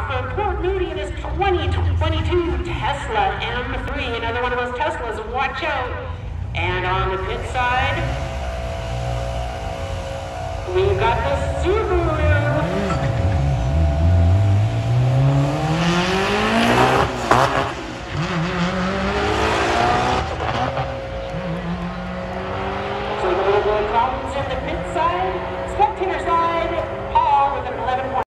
for Port Moody in his 2022 Tesla M3. Another one of those Teslas, watch out. And on the pit side, we've got the Subaru. Looks like a little bit of problems in the pit side, spectator side.